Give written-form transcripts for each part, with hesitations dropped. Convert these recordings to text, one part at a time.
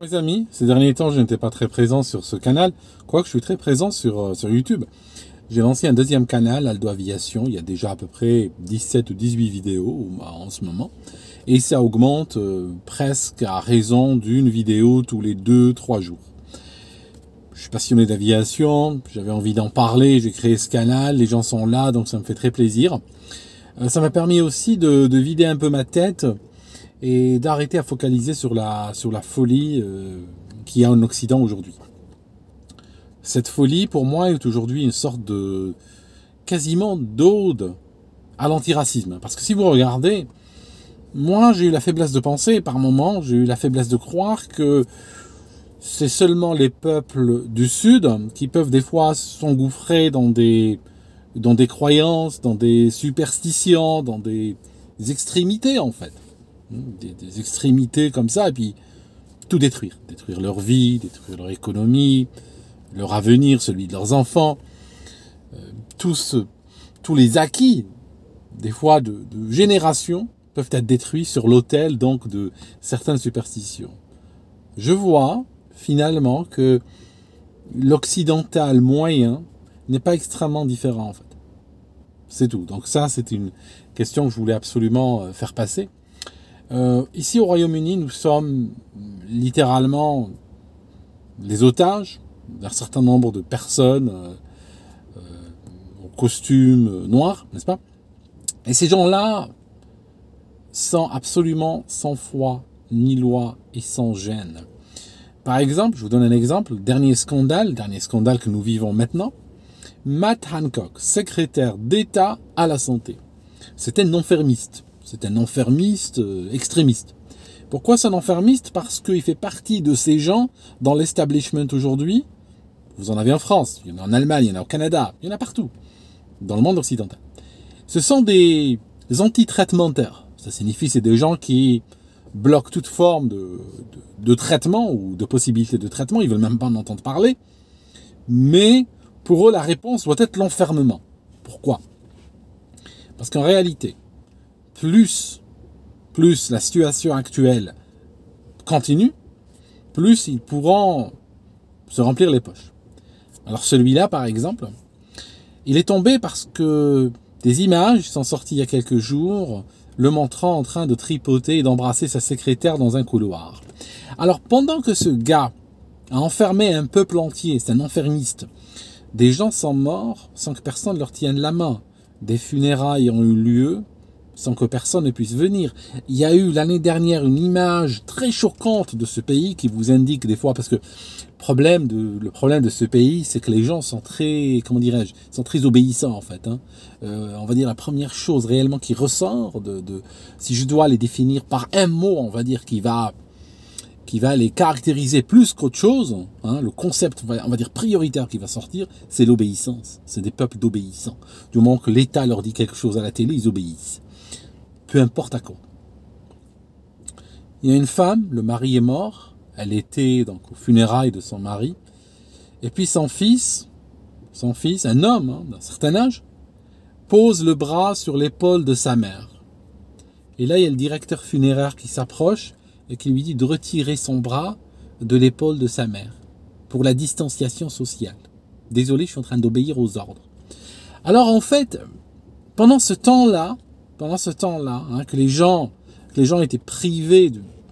Mes amis, ces derniers temps, je n'étais pas très présent sur ce canal, quoique je suis très présent sur YouTube. J'ai lancé un deuxième canal, Aldo Aviation, il y a déjà à peu près 17 ou 18 vidéos en ce moment. Et ça augmente presque à raison d'une vidéo tous les 2-3 jours. Je suis passionné d'aviation, j'avais envie d'en parler, j'ai créé ce canal, les gens sont là, donc ça me fait très plaisir. Ça m'a permis aussi de vider un peu ma tête et d'arrêter à focaliser sur la folie qu'il y a en Occident aujourd'hui. Cette folie, pour moi, est aujourd'hui une sorte de quasiment d'ode à l'antiracisme. Parce que si vous regardez, moi j'ai eu la faiblesse de penser par moments, j'ai eu la faiblesse de croire que c'est seulement les peuples du Sud qui peuvent des fois s'engouffrer dans des croyances, dans des superstitions, dans des extrémités en fait. Des extrémités comme ça, et puis tout détruire. Détruire leur vie, détruire leur économie, leur avenir, celui de leurs enfants. Tous les acquis, des fois de générations, peuvent être détruits sur l'autel donc de certaines superstitions. Je vois finalement que l'occidental moyen n'est pas extrêmement différent en fait. C'est tout. Donc ça, c'est une question que je voulais absolument faire passer. Ici au Royaume-Uni, nous sommes littéralement les otages d'un certain nombre de personnes au costume noir, n'est-ce pas? Et ces gens-là sont absolument sans foi ni loi et sans gêne. Par exemple, je vous donne un exemple, dernier scandale que nous vivons maintenant, Matt Hancock, secrétaire d'État à la santé. C'est un enfermiste. C'est un enfermiste extrémiste. Pourquoi c'est un enfermiste? Parce qu'il fait partie de ces gens dans l'establishment aujourd'hui. Vous en avez en France, il y en a en Allemagne, il y en a au Canada, il y en a partout, dans le monde occidental. Ce sont des anti-traitementaires. Ça signifie que c'est des gens qui bloquent toute forme de traitement ou de possibilité de traitement. Ils ne veulent même pas en entendre parler. Mais pour eux, la réponse doit être l'enfermement. Pourquoi? Parce qu'en réalité, plus la situation actuelle continue, plus ils pourront se remplir les poches. Alors celui-là, par exemple, il est tombé parce que des images sont sorties il y a quelques jours, le montrant en train de tripoter et d'embrasser sa secrétaire dans un couloir. Alors pendant que ce gars a enfermé un peuple entier, c'est un enfermiste, des gens sont morts sans que personne leur tienne la main. Des funérailles ont eu lieu sans que personne ne puisse venir. Il y a eu l'année dernière une image très choquante de ce pays qui vous indique des fois, parce que le problème de ce pays, c'est que les gens sont très, comment dirais-je, sont très obéissants en fait. On va dire la première chose réellement qui ressort si je dois les définir par un mot, on va dire qui va les caractériser plus qu'autre chose, le concept, on va dire prioritaire qui va sortir, c'est l'obéissance. C'est des peuples d'obéissants. Du moment que l'État leur dit quelque chose à la télé, ils obéissent. Peu importe à quoi. Il y a une femme, le mari est mort, elle était donc aux funérailles de son mari, et puis son fils, un homme d'un certain âge, pose le bras sur l'épaule de sa mère. Et là, il y a le directeur funéraire qui s'approche et qui lui dit de retirer son bras de l'épaule de sa mère pour la distanciation sociale. Désolé, je suis en train d'obéir aux ordres. Alors en fait, pendant ce temps-là, que les gens étaient privés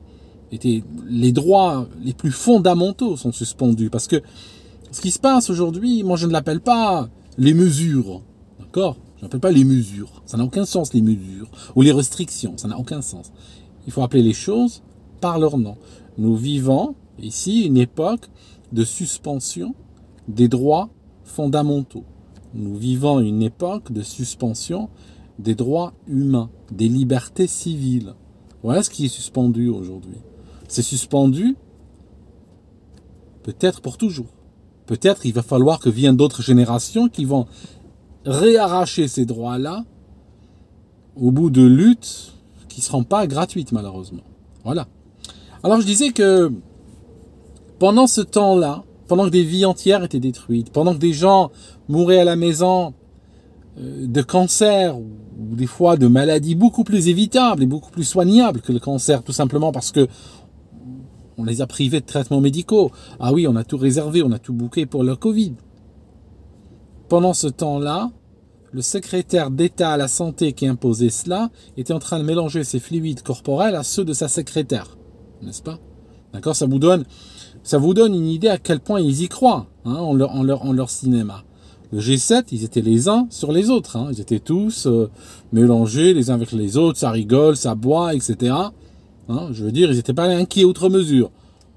les droits les plus fondamentaux sont suspendus. Parce que ce qui se passe aujourd'hui, moi je ne l'appelle pas les mesures. D'accord? Je n'appelle pas les mesures. Ça n'a aucun sens, les mesures. Ou les restrictions. Ça n'a aucun sens. Il faut appeler les choses par leur nom. Nous vivons ici une époque de suspension des droits fondamentaux. Nous vivons une époque de suspension des droits humains, des libertés civiles. Voilà ce qui est suspendu aujourd'hui. C'est suspendu peut-être pour toujours. Peut-être il va falloir que viennent d'autres générations qui vont réarracher ces droits-là au bout de luttes qui ne seront pas gratuites malheureusement. Voilà. Alors je disais que pendant ce temps-là, pendant que des vies entières étaient détruites, pendant que des gens mouraient à la maison de cancer ou des fois de maladies beaucoup plus évitables et beaucoup plus soignables que le cancer, tout simplement parce que On les a privés de traitements médicaux. Ah oui, on a tout réservé, on a tout booké pour le Covid. Pendant ce temps-là, le secrétaire d'État à la santé qui imposait cela était en train de mélanger ses fluides corporels à ceux de sa secrétaire. N'est-ce pas? D'accord, ça vous donne une idée à quel point ils y croient, hein, en leur cinéma. Le G7, ils étaient les uns sur les autres. Hein. Ils étaient tous mélangés les uns avec les autres, ça rigole, ça boit, etc. Hein, je veux dire, ils n'étaient pas inquiets outre mesure.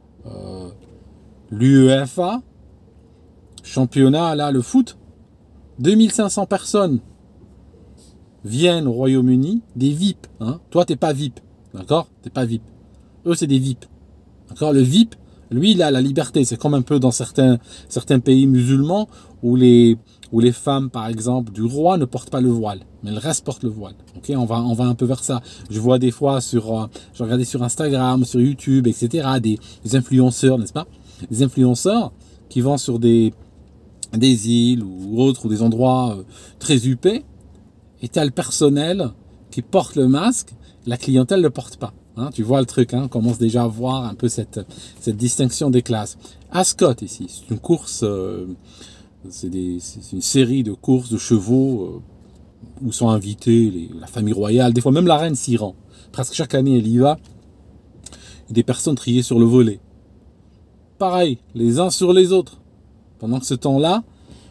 L'UEFA, championnat, là, le foot, 2500 personnes viennent au Royaume-Uni, des VIP. Hein. Toi, t'es pas VIP, d'accord? T'es pas VIP. Eux, c'est des VIP. D'accord? Le VIP, lui, il a la liberté. C'est comme un peu dans certains pays musulmans où les femmes, par exemple, du roi ne portent pas le voile, mais le reste porte le voile. Ok, on va un peu vers ça. Je vois des fois je regardais sur Instagram, sur YouTube, etc. des influenceurs, n'est-ce pas? Des influenceurs qui vont sur des îles ou autres, ou des endroits très huppés, et t'as le personnel qui porte le masque, la clientèle ne le porte pas. Hein, tu vois le truc, hein, on commence déjà à voir un peu cette distinction des classes. Ascot ici, c'est une course, c'est une série de courses de chevaux où sont invités la famille royale, des fois même la reine s'y rend. Presque chaque année elle y va. Et des personnes triées sur le volet. Pareil, les uns sur les autres. Pendant que ce temps-là,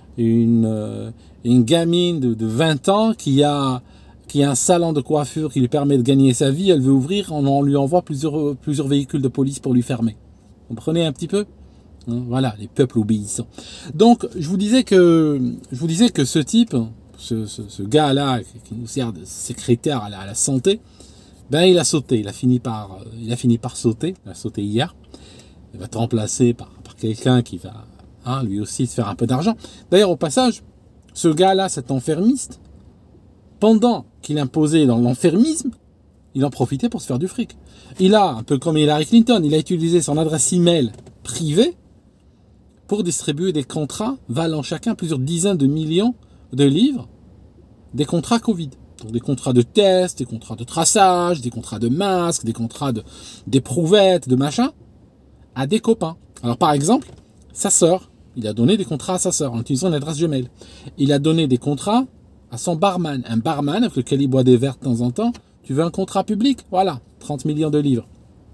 une gamine de 20 ans qui a un salon de coiffure qui lui permet de gagner sa vie, elle veut ouvrir, on lui envoie plusieurs véhicules de police pour lui fermer. Vous comprenez un petit peu? Hein, voilà, les peuples obéissants. Donc, je vous disais que ce type, ce gars-là, qui nous sert de secrétaire à la santé, ben il a sauté, il a fini par sauter, il a sauté hier. Il va être remplacé par quelqu'un qui va, hein, lui aussi se faire un peu d'argent. D'ailleurs, au passage, ce gars-là, cet enfermiste, pendant qu'il imposait dans l'enfermisme, il en profitait pour se faire du fric. Il a, un peu comme Hillary Clinton, il a utilisé son adresse email privée pour distribuer des contrats valant chacun plusieurs dizaines de millions de livres, des contrats Covid. Donc des contrats de tests, des contrats de traçage, des contrats de masques, des contrats d'éprouvettes, de machin, à des copains. Alors par exemple, sa sœur, il a donné des contrats à sa sœur en utilisant une adresse Gmail. Il a donné des contrats à son barman. Un barman avec lequel il boit des verres de temps en temps. Tu veux un contrat public? Voilà, 30 millions de livres.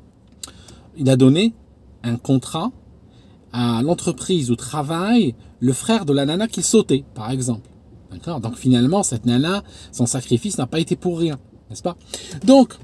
Il a donné un contrat à l'entreprise où travaille le frère de la nana qui sautait, par exemple. D'accord? Donc finalement, cette nana, son sacrifice n'a pas été pour rien, n'est-ce pas? Donc,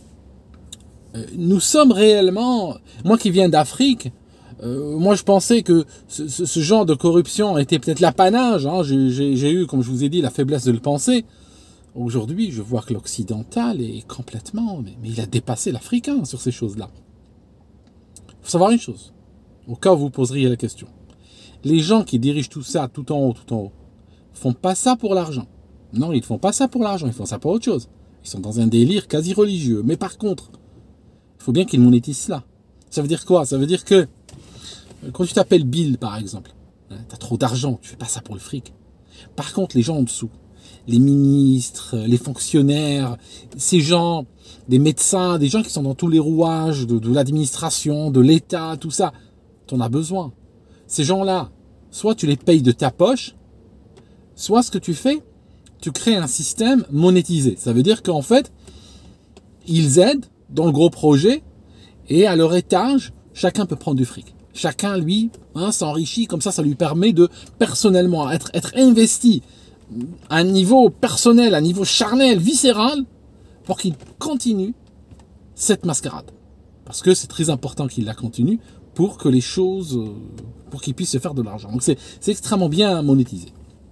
nous sommes réellement... Moi qui viens d'Afrique, moi je pensais que ce genre de corruption était peut-être l'apanage. Hein. J'ai eu, comme je vous ai dit, la faiblesse de le penser. Aujourd'hui, je vois que l'occidental est complètement... Mais il a dépassé l'africain sur ces choses-là. Il faut savoir une chose, au cas où vous poseriez la question. Les gens qui dirigent tout ça, tout en haut, font pas ça pour l'argent. Non, ils ne font pas ça pour l'argent, ils font ça pour autre chose. Ils sont dans un délire quasi religieux. Mais par contre, il faut bien qu'ils monétisent cela. Ça veut dire quoi? Ça veut dire que quand tu t'appelles Bill, par exemple, hein, tu as trop d'argent, tu fais pas ça pour le fric. Par contre, les gens en dessous, les ministres, les fonctionnaires, ces gens, des médecins, des gens qui sont dans tous les rouages de l'administration, de l'État, tout ça, tu en as besoin. Ces gens-là, soit tu les payes de ta poche, soit ce que tu fais, tu crées un système monétisé. Ça veut dire qu'en fait, ils aident dans le gros projet et à leur étage, chacun peut prendre du fric. Chacun, lui, hein, s'enrichit, comme ça lui permet de personnellement être investi à un niveau personnel, à un niveau charnel, viscéral, pour qu'il continue cette mascarade. Parce que c'est très important qu'il la continue pour que les choses, pour qu'il puisse se faire de l'argent. Donc c'est extrêmement bien monétisé.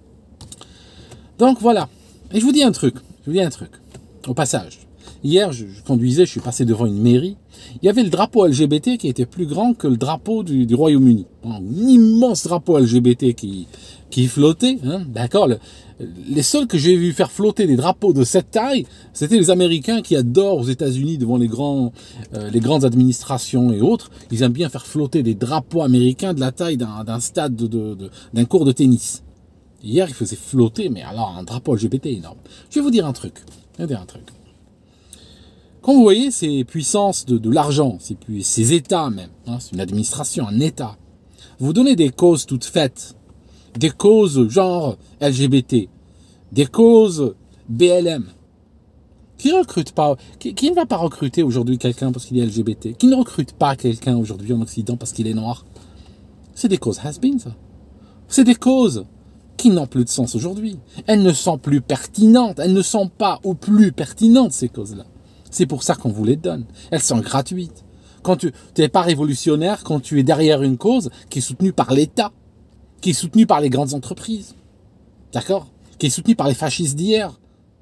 Donc voilà. Et je vous dis un truc, au passage. Hier, je conduisais, je suis passé devant une mairie. Il y avait le drapeau LGBT qui était plus grand que le drapeau du Royaume-Uni. Un immense drapeau LGBT qui flottait. Hein, d'accord. Les seuls que j'ai vu faire flotter des drapeaux de cette taille, c'était les Américains qui adorent aux États-Unis devant les grandes administrations et autres. Ils aiment bien faire flotter des drapeaux américains de la taille d'un stade d'un court de tennis. Hier, ils faisaient flotter, mais alors un drapeau LGBT énorme. Je vais vous dire un truc. Quand vous voyez ces puissances de l'argent, ces États même, hein, c'est une administration, un État, vous donnez des causes toutes faites, des causes genre LGBT, des causes BLM. Qui recrute pas, qui ne va pas recruter aujourd'hui quelqu'un parce qu'il est LGBT? Qui ne recrute pas quelqu'un aujourd'hui en Occident parce qu'il est noir? C'est des causes has-been, ça. C'est des causes qui n'ont plus de sens aujourd'hui. Elles ne sont plus pertinentes. Elles ne sont pas ou plus pertinentes, ces causes-là. C'est pour ça qu'on vous les donne. Elles sont gratuites. Quand tu n'es pas révolutionnaire, quand tu es derrière une cause qui est soutenue par l'État, qui est soutenue par les grandes entreprises, d'accord? Qui est soutenue par les fascistes d'hier.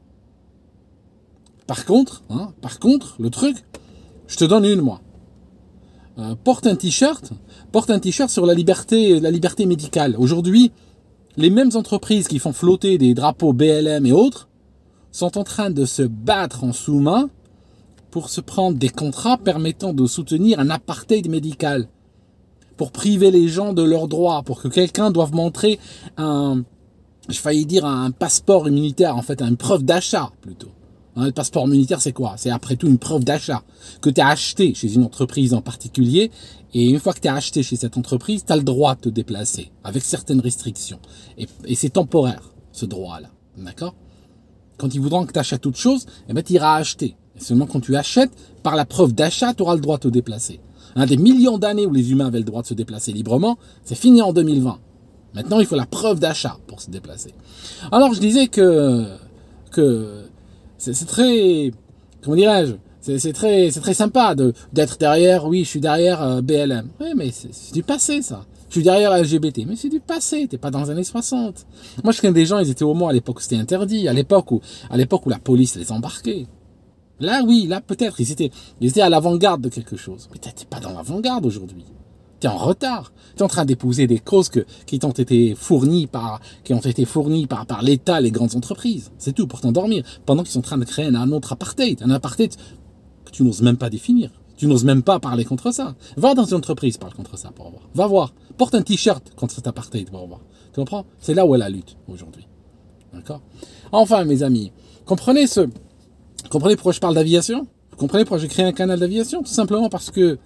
Par contre, le truc, je te donne une, moi. Porte un t-shirt sur la liberté médicale. Aujourd'hui, les mêmes entreprises qui font flotter des drapeaux BLM et autres sont en train de se battre en sous-main pour se prendre des contrats permettant de soutenir un apartheid médical, pour priver les gens de leurs droits, pour que quelqu'un doive montrer un passeport immunitaire, en fait, une preuve d'achat plutôt. Le passeport immunitaire, c'est quoi? C'est après tout une preuve d'achat que tu as acheté chez une entreprise en particulier. Et une fois que tu as acheté chez cette entreprise, tu as le droit de te déplacer avec certaines restrictions. Et c'est temporaire, ce droit-là. D'accord? Quand ils voudront que tu achètes autre chose, eh ben, tu iras acheter. Et seulement quand tu achètes, par la preuve d'achat, tu auras le droit de te déplacer. Des millions d'années où les humains avaient le droit de se déplacer librement, c'est fini en 2020. Maintenant, il faut la preuve d'achat pour se déplacer. Alors, je disais que c'est très, comment dirais-je, c'est très sympa d'être derrière, oui, je suis derrière BLM. Oui, mais c'est du passé, ça. Je suis derrière LGBT, mais c'est du passé, t'es pas dans les années 60. Moi, je connais des gens, ils étaient homo à l'époque où c'était interdit, à l'époque où la police les embarquait. Là, oui, là, peut-être, ils étaient à l'avant-garde de quelque chose. Mais t'es pas dans l'avant-garde aujourd'hui. T'es en retard. T'es en train d'épouser des causes qui ont été fournies par l'État, les grandes entreprises. C'est tout, pour t'endormir. Pendant qu'ils sont en train de créer un autre apartheid. Un apartheid que tu n'oses même pas définir. Tu n'oses même pas parler contre ça. Va dans une entreprise, parle contre ça pour voir. Va voir. Porte un t-shirt contre cet apartheid pour voir. Tu comprends? C'est là où est la lutte aujourd'hui. D'accord? Enfin, mes amis, comprenez pourquoi je parle d'aviation? Vous comprenez pourquoi j'ai créé un canal d'aviation? Tout simplement parce que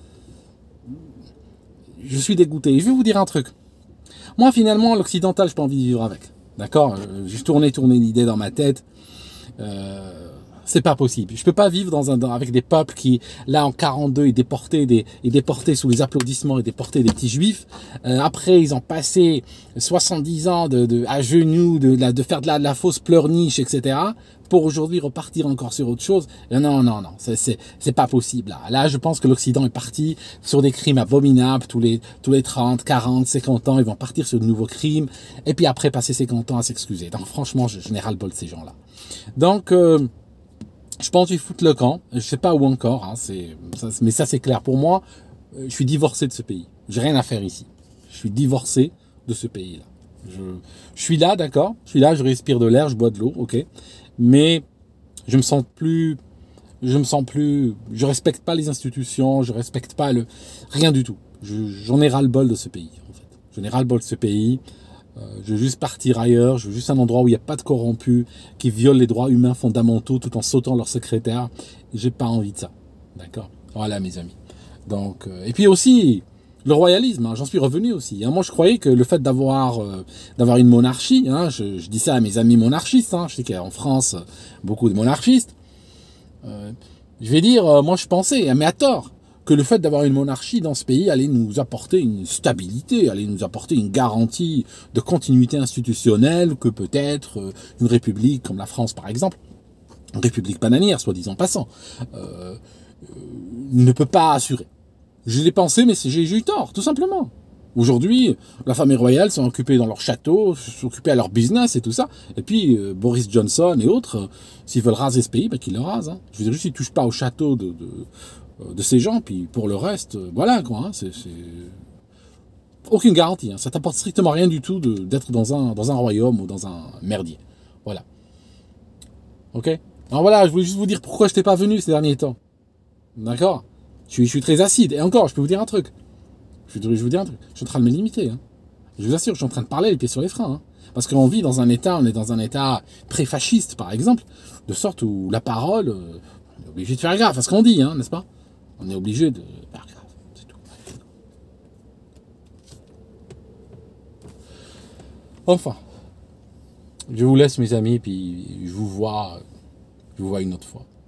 je suis dégoûté. Et je vais vous dire un truc. Moi, finalement, l'occidental, je n'ai pas envie de vivre avec. D'accord? J'ai tourné une idée dans ma tête. C'est pas possible. Je peux pas vivre avec des peuples qui, là, en 42, ils déportaient sous les applaudissements, ils déportaient des petits juifs. Après, ils ont passé 70 ans à genoux, de faire de la fausse pleurniche, etc. Pour aujourd'hui repartir encore sur autre chose. Non, c'est pas possible. Là, je pense que l'Occident est parti sur des crimes abominables. Tous les 30, 40, 50 ans, ils vont partir sur de nouveaux crimes. Et puis après, passer 50 ans à s'excuser. Donc, franchement, je n'ai ras-le-bol de ces gens-là. Donc, je pense qu'ils foutent le camp. Je sais pas où encore, hein, mais ça c'est clair. Pour moi, je suis divorcé de ce pays. J'ai rien à faire ici. Je suis divorcé de ce pays-là. Je suis là, d'accord. Je suis là, je respire de l'air, je bois de l'eau, ok. Mais je respecte pas les institutions, je respecte pas rien du tout. J'en ai ras-le-bol de ce pays, en fait. J'en ai ras-le-bol de ce pays. Je veux juste partir ailleurs, je veux juste un endroit où il n'y a pas de corrompus, qui violent les droits humains fondamentaux tout en sautant leur secrétaire. J'ai pas envie de ça. D'accord? Voilà, mes amis. Donc, et puis aussi, le royalisme, hein, j'en suis revenu aussi. Hein. Moi, je croyais que le fait d'avoir une monarchie, hein, je dis ça à mes amis monarchistes, hein, je sais qu'il y a en France beaucoup de monarchistes, je vais dire, moi je pensais, mais à tort, que le fait d'avoir une monarchie dans ce pays allait nous apporter une stabilité, allait nous apporter une garantie de continuité institutionnelle que peut-être une république comme la France par exemple, une république bananière soit disant passant, ne peut pas assurer. Je l'ai pensé, mais j'ai eu tort, tout simplement. Aujourd'hui, la famille royale sont occupées dans leur château, sont occupées à leur business et tout ça. Et puis, Boris Johnson et autres, s'ils veulent raser ce pays, ben qu'ils le rasent. Hein. Je veux dire, juste, ils ne touchent pas au château de ces gens, puis pour le reste, voilà, quoi. Hein, c'est aucune garantie. Hein. Ça t'apporte strictement rien du tout d'être dans un royaume ou dans un merdier. Voilà. Ok? Alors voilà, je voulais juste vous dire pourquoi je n'étais pas venu ces derniers temps. D'accord? Je suis très acide. Et encore, je peux vous dire un truc. Je vous dis un truc. Je suis en train de me limiter. Hein. Je vous assure, je suis en train de parler les pieds sur les freins. Hein. Parce qu'on vit dans un état, on est dans un état pré-fasciste, par exemple, de sorte où la parole, On est obligé de faire gaffe à ce qu'on dit, hein, n'est-ce pas? On est obligé de faire gaffe, c'est tout. Enfin, je vous laisse mes amis, puis je vous vois une autre fois.